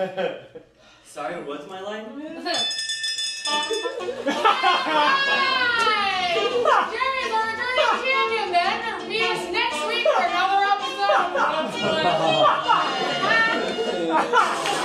Sorry, what's my line? Jerry's our returning champion then. Meet us next week for another episode of What's My Line.